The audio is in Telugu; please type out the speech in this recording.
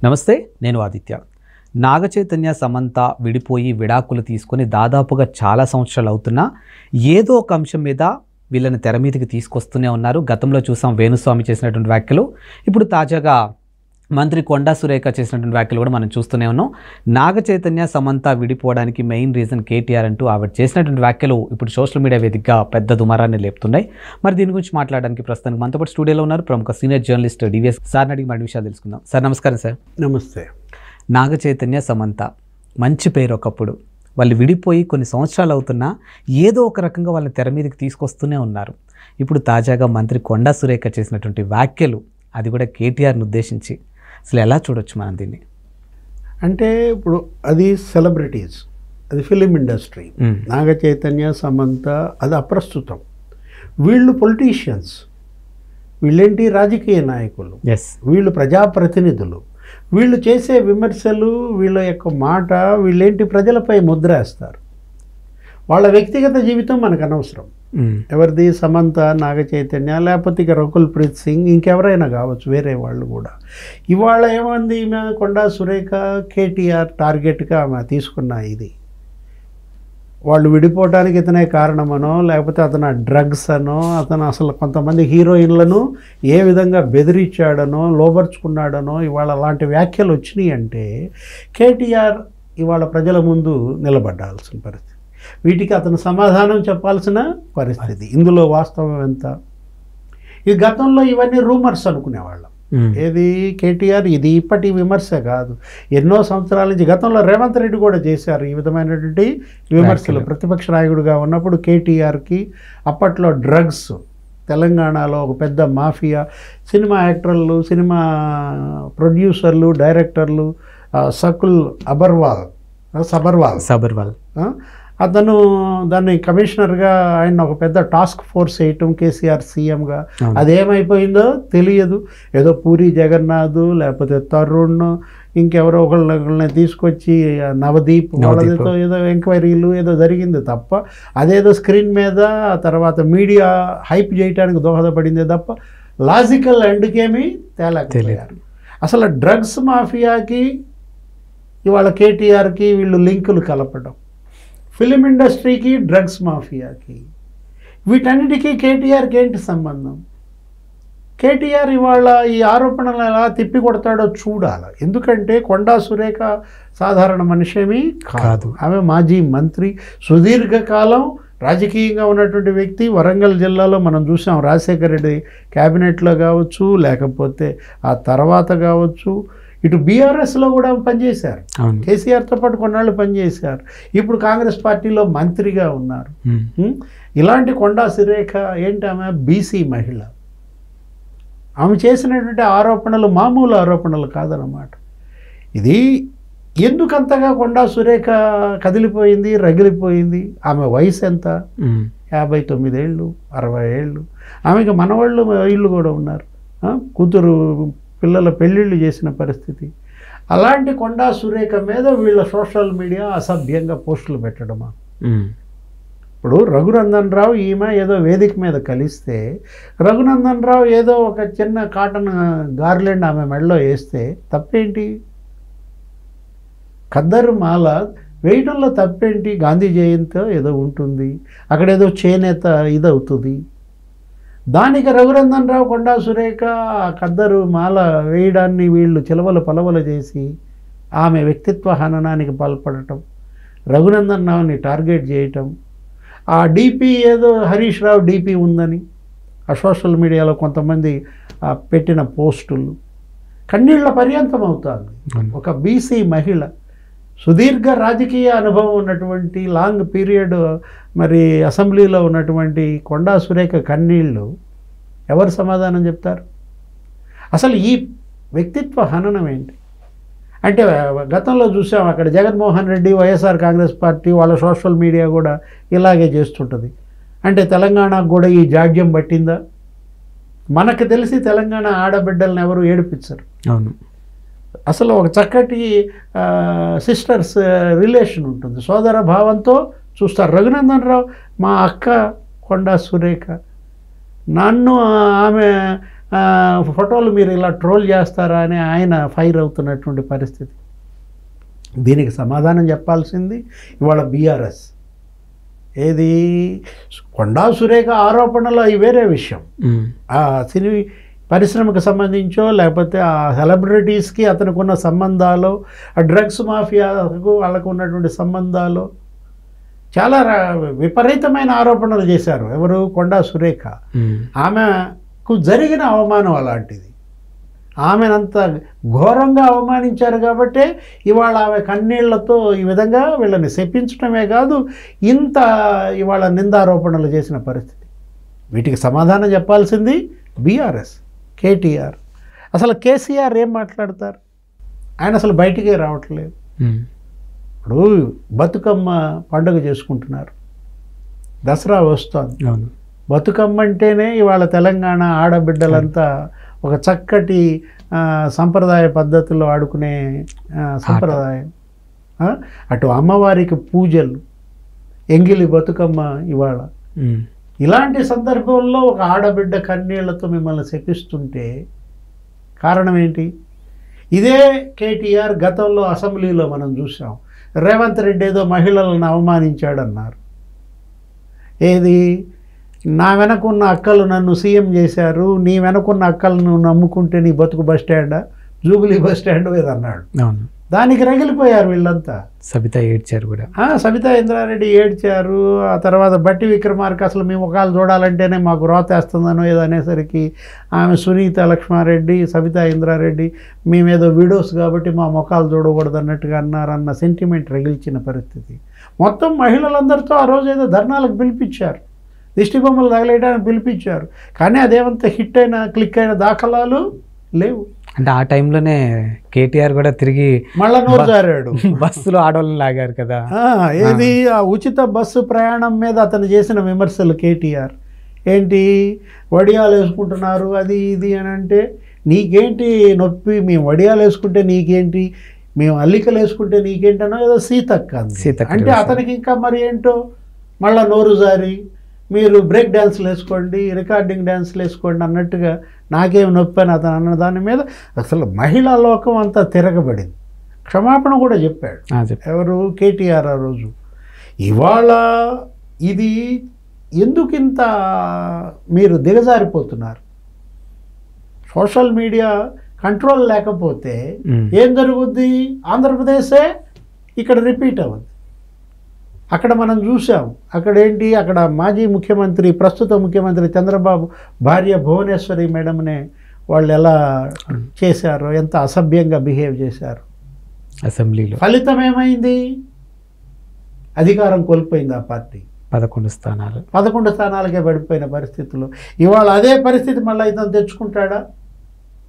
నమస్తే, నేను ఆదిత్య. నాగచైతన్య సమంత విడిపోయి విడాకులు తీసుకొని దాదాపుగా చాలా సంవత్సరాలు అవుతున్నా ఏదో ఒక అంశం మీద వీళ్ళని తెర మీదకి తీసుకొస్తూనే ఉన్నారు. గతంలో చూసాం వేణుస్వామి చేసినటువంటి వ్యాఖ్యలు, ఇప్పుడు తాజాగా మంత్రి కొండా సురేఖ చేసినటువంటి వ్యాఖ్యలు కూడా మనం చూస్తూనే ఉన్నాం. నాగచైతన్య సమంత విడిపోవడానికి మెయిన్ రీజన్ కేటీఆర్ అంటూ ఆవిడ చేసినటువంటి వ్యాఖ్యలు ఇప్పుడు సోషల్ మీడియా వేదికగా పెద్ద దుమారాన్ని లేపుతున్నాయి. మరి దీని గురించి మాట్లాడడానికి ప్రస్తుతానికి మనతో పాటు స్టూడియోలో ఉన్నారు ప్రముఖ సీనియర్ జర్నలిస్ట్ డివిఎస్ సార్ని అడిగి మరిన్ని విషయాలు తెలుసుకుందాం. సార్ నమస్కారం. సార్ నమస్తే. నాగచైతన్య సమంత మంచి పేరు ఒకప్పుడు, వాళ్ళు విడిపోయి కొన్ని సంవత్సరాలు అవుతున్నా ఏదో ఒక రకంగా వాళ్ళని తెర మీదకి తీసుకొస్తూనే ఉన్నారు. ఇప్పుడు తాజాగా మంత్రి కొండా సురేఖ చేసినటువంటి వ్యాఖ్యలు, అది కూడా కేటీఆర్ని ఉద్దేశించి, అసలు ఎలా చూడొచ్చు మనం దీన్ని? అంటే ఇప్పుడు అది సెలబ్రిటీస్, అది ఫిలిం ఇండస్ట్రీ. నాగచైతన్య సమంత అది అప్రస్తుతం. వీళ్ళు పొలిటీషియన్స్, వీళ్ళేంటి రాజకీయ నాయకులు, వీళ్ళు ప్రజాప్రతినిధులు. వీళ్ళు చేసే విమర్శలు, వీళ్ళ యొక్క మాట, వీళ్ళేంటి ప్రజలపై ముద్ర వేస్తారు. వాళ్ళ వ్యక్తిగత జీవితం మనకు అనవసరం. ఎవరిది? సమంత, నాగచైతన్య, లేకపోతే ఇక రకుల్ ప్రీత్ సింగ్, ఇంకెవరైనా కావచ్చు, వేరే వాళ్ళు కూడా. ఇవాళ ఏమంది ఈమె కొండా సురేఖ, కేటీఆర్ టార్గెట్గా ఆమె తీసుకున్న ఇది. వాళ్ళు విడిపోవడానికి ఇతనే కారణమనో, లేకపోతే అతను డ్రగ్స్ అనో, అతను అసలు కొంతమంది హీరోయిన్లను ఏ విధంగా బెదిరించాడనో, లోబర్చుకున్నాడనో ఇవాళ అలాంటి వ్యాఖ్యలు వచ్చినాయి అంటే కేటీఆర్ ఇవాళ ప్రజల ముందు నిలబడాల్సిన పరిస్థితి. వీటికి అతను సమాధానం చెప్పాల్సిన పరిస్థితి. ఇందులో వాస్తవం ఎంత? ఇది గతంలో ఇవన్నీ రూమర్స్ అనుకునేవాళ్ళం. ఏది? కేటీఆర్ ఇది ఇప్పటి విమర్శ కాదు, ఎన్నో సంవత్సరాల నుంచి. గతంలో రేవంత్ రెడ్డి కూడా చేశారు ఈ విధమైనటువంటి విమర్శలు. ప్రతిపక్ష నాయకుడిగా ఉన్నప్పుడు కేటీఆర్కి అప్పట్లో డ్రగ్స్ తెలంగాణలో ఒక పెద్ద మాఫియా, సినిమా యాక్టర్లు, సినిమా ప్రొడ్యూసర్లు, డైరెక్టర్లు, సకుల్ సబర్వాల్ అతను దాన్ని కమిషనర్గా ఆయన ఒక పెద్ద టాస్క్ ఫోర్స్ వేయటం, కేసీఆర్ సీఎంగా. అదేమైపోయిందో తెలియదు. ఏదో పూరి జగన్నాథ్, లేకపోతే తరుణ్, ఇంకెవరో ఒకళ్ళని తీసుకొచ్చి నవదీప్ వాళ్ళతో ఏదో ఎంక్వైరీలు ఏదో జరిగింది తప్ప, అదేదో స్క్రీన్ మీద తర్వాత మీడియా హైప్ చేయడానికి దోహదపడిందే తప్ప లాజికల్ ఎండ్కేమీ తేలేకపోయారు. అసలు డ్రగ్స్ మాఫియాకి ఇవాళ కేటీఆర్కి వీళ్ళు లింకులు కలపడం, ఫిలిం ఇండస్ట్రీకి డ్రగ్స్ మాఫియాకి, వీటన్నిటికీ కేటీఆర్కి ఏంటి సంబంధం? కేటీఆర్ ఇవాళ ఈ ఆరోపణలు ఎలా తిప్పి కొడతాడో చూడాలి. ఎందుకంటే కొండా సురేఖ సాధారణ మనిషేమీ కాదు. ఆమె మాజీ మంత్రి, సుదీర్ఘకాలం రాజకీయంగా ఉన్నటువంటి వ్యక్తి. వరంగల్ జిల్లాలో మనం చూసాం, రాజశేఖర రెడ్డి క్యాబినెట్లో కావచ్చు, లేకపోతే ఆ తర్వాత కావచ్చు, ఇటు బీఆర్ఎస్లో కూడా పనిచేశారు. కేసీఆర్తో పాటు కొన్నాళ్ళు పనిచేశారు. ఇప్పుడు కాంగ్రెస్ పార్టీలో మంత్రిగా ఉన్నారు. ఇలాంటి కొండా సురేఖ ఏంటి? ఆమె బీసీ మహిళ. ఆమె చేసినటువంటి ఆరోపణలు మామూలు ఆరోపణలు కాదన్నమాట. ఇది ఎందుకంతగా కొండా సురేఖ కదిలిపోయింది, రగిలిపోయింది? ఆమె వయసు ఎంత? 59 ఏళ్ళు, 60 ఏళ్ళు. ఆమెకి మనవాళ్ళు ఇళ్ళు కూడా ఉన్నారు. కూతురు పిల్లల పెళ్ళిళ్ళు చేసిన పరిస్థితి. అలాంటి కొండా సురేఖ మీద వీళ్ళ సోషల్ మీడియా అసభ్యంగా పోస్టులు పెట్టడమా? ఇప్పుడు రఘునందన్ రావు ఈమె ఏదో వేదిక మీద కలిస్తే, రఘునందన్ రావు ఏదో ఒక చిన్న కాటన్ గార్లెండ్ ఆమె మెడలో వేస్తే తప్పేంటి? ఖద్దరు మాల వేయడంలో తప్పేంటి? గాంధీ జయంతి ఏదో ఉంటుంది, అక్కడేదో చేనేత ఇదవుతుంది. దానికి రఘునందన్ రావు, కొండా సురేఖ ఖద్దరు మాల వేయడాన్ని వీళ్ళు చిలవలు పలవలు చేసి ఆమె వ్యక్తిత్వ హననానికి పాల్పడటం, రఘునందన్ రావుని టార్గెట్ చేయటం, ఆ డీపీ ఏదో హరీష్ రావు డీపీ ఉందని ఆ సోషల్ మీడియాలో కొంతమంది పెట్టిన పోస్టులు కన్నీళ్ల పర్యంతం అవుతుంది. ఒక బీసీ మహిళ, సుదీర్ఘ రాజకీయ అనుభవం ఉన్నటువంటి, లాంగ్ పీరియడ్ మరి అసెంబ్లీలో ఉన్నటువంటి కొండా సురేఖ కన్నీళ్ళు ఎవరు సమాధానం చెప్తారు? అసలు ఈ వ్యక్తిత్వ హననం ఏంటి? అంటే గతంలో చూసాం, అక్కడ జగన్మోహన్ రెడ్డి, వైఎస్ఆర్ కాంగ్రెస్ పార్టీ వాళ్ళ సోషల్ మీడియా కూడా ఇలాగే చేస్తుంటుంది. అంటే తెలంగాణకు కూడా ఈ జాడ్యం పట్టిందా? మనకు తెలిసి తెలంగాణ ఆడబిడ్డలను ఎవరు ఏడిపించరు. అవును. అసలు ఒక చక్కటి సిస్టర్స్ రిలేషన్ ఉంటుంది, సోదర భావంతో చూస్తారు. రఘునందన్ రావు మా అక్క కొండా సురేఖ, నన్ను ఆమె ఫోటోలు మీరు ఇలా ట్రోల్ చేస్తారా అని ఆయన ఫైర్ అవుతున్నటువంటి పరిస్థితి. దీనికి సమాధానం చెప్పాల్సింది ఇవాళ బీఆర్ఎస్. ఏది కొండా సురేఖ ఆరోపణలు అవి వేరే విషయం. ఆ సినీ పరిశ్రమకు సంబంధించో లేకపోతే ఆ సెలబ్రిటీస్కి అతనికి ఉన్న సంబంధాలు, ఆ డ్రగ్స్ మాఫియాకు వాళ్ళకు ఉన్నటువంటి సంబంధాలు, చాలా విపరీతమైన ఆరోపణలు చేశారు. ఎవరు? కొండా సురేఖ. ఆమెకు జరిగిన అవమానం అలాంటిది. ఆమెనంత ఘోరంగా అవమానించారు కాబట్టే ఇవాళ ఆమె కన్నీళ్లతో ఈ విధంగా వీళ్ళని శపించడమే కాదు, ఇంత ఇవాళ నిందారోపణలు చేసిన పరిస్థితి. వీటికి సమాధానం చెప్పాల్సింది బీఆర్ఎస్, కేటీఆర్. అసలు కేసీఆర్ ఏం మాట్లాడతారు? ఆయన అసలు బయటికే రావట్లేదు. ఇప్పుడు బతుకమ్మ పండుగ చేసుకుంటున్నారు, దసరా వస్తుంది. బతుకమ్మ అంటేనే ఇవాళ తెలంగాణ ఆడబిడ్డలంతా ఒక చక్కటి సంప్రదాయ పద్ధతిలో ఆడుకునే సంప్రదాయం. అటు అమ్మవారికి పూజలు, ఎంగిలి బతుకమ్మ ఇవాళ. ఇలాంటి సందర్భంలో ఒక ఆడబిడ్డ కన్నీళ్లతో మిమ్మల్ని శపిస్తుంటే కారణం ఏంటి? ఇదే కేటీఆర్ గతంలో అసెంబ్లీలో మనం చూసాం. రేవంత్ రెడ్డి ఏదో మహిళలను అవమానించాడన్నారు. ఏది? నా వెనకున్న అక్కలు నన్ను సీఎం చేశారు, నీ వెనకున్న అక్కలను నమ్ముకుంటే నీ బతుకు బస్ స్టాండా, జూబిలీ బస్ స్టాండ్ ఏదన్నాడు. దానికి రగిలిపోయారు వీళ్ళంతా. సబితా ఏడ్చారు కూడా. సబితా ఇంద్రారెడ్డి ఏడ్చారు. ఆ తర్వాత బట్టి విక్రమార్క అసలు మీ ముఖాలు చూడాలంటేనే మాకు రోతేస్తుందనో ఏదో అనేసరికి ఆమె సునీత లక్ష్మారెడ్డి, సబితా ఇంద్రారెడ్డి మేమేదో వీడియోస్ కాబట్టి మా ముఖాలు చూడకూడదు అన్నట్టుగా అన్నారన్న సెంటిమెంట్ రగిల్చిన పరిస్థితి. మొత్తం మహిళలందరితో ఆ రోజు ఏదో ధర్నాలకు పిలిపించారు, దిష్టి బొమ్మలు తగలేయడానికి పిలిపించారు. కానీ అదేమంత హిట్ అయిన క్లిక్ అయిన దాఖలాలు లేవు. అంటే ఆ టైంలోనే కేటీఆర్ కూడా తిరిగి మళ్ళా నోరు జారాడు. బస్సులో ఆడవాళ్ళని లాగారు కదా. ఏది? ఆ ఉచిత బస్సు ప్రయాణం మీద అతను చేసిన విమర్శలు కేటీఆర్ ఏంటి? వడియాలు వేసుకుంటున్నారు అది ఇది అని అంటే నీకేంటి నొప్పి? మేము వడియాలు వేసుకుంటే నీకేంటి, మేము అల్లికలు వేసుకుంటే నీకేంటనో ఏదో సీతక్క అంటే అతనికి ఇంకా మరి ఏంటో మళ్ళా నోరు జారి మీరు బ్రేక్ డ్యాన్స్లు వేసుకోండి, రికార్డింగ్ డ్యాన్స్లు వేసుకోండి అన్నట్టుగా నాకేం నొప్పి అని అతను అన్న దాని మీద అసలు మహిళా లోకం అంతా తిరగబడింది. క్షమాపణ కూడా చెప్పాడు. ఎవరు? కేటీఆర్ ఆ రోజు. ఇవాళ ఇది ఎందుకింత మీరు దిగజారిపోతున్నారు? సోషల్ మీడియా కంట్రోల్ లేకపోతే ఏం జరుగుద్ది? ఆంధ్రప్రదేశే ఇక్కడ రిపీట్ అవ్వద్ది. అక్కడ మనం చూసాం. అక్కడ ఏంటి? అక్కడ మాజీ ముఖ్యమంత్రి, ప్రస్తుత ముఖ్యమంత్రి చంద్రబాబు భార్య భువనేశ్వరి మేడంనే వాళ్ళు ఎలా చేశారో, ఎంత అసభ్యంగా బిహేవ్ చేశారు అసెంబ్లీలో. ఫలితం ఏమైంది? అధికారం కోల్పోయింది ఆ పార్టీ. 11 స్థానాలకే పడిపోయిన పరిస్థితుల్లో ఇవాళ అదే పరిస్థితి మళ్ళీ ఇతను తెచ్చుకుంటాడా?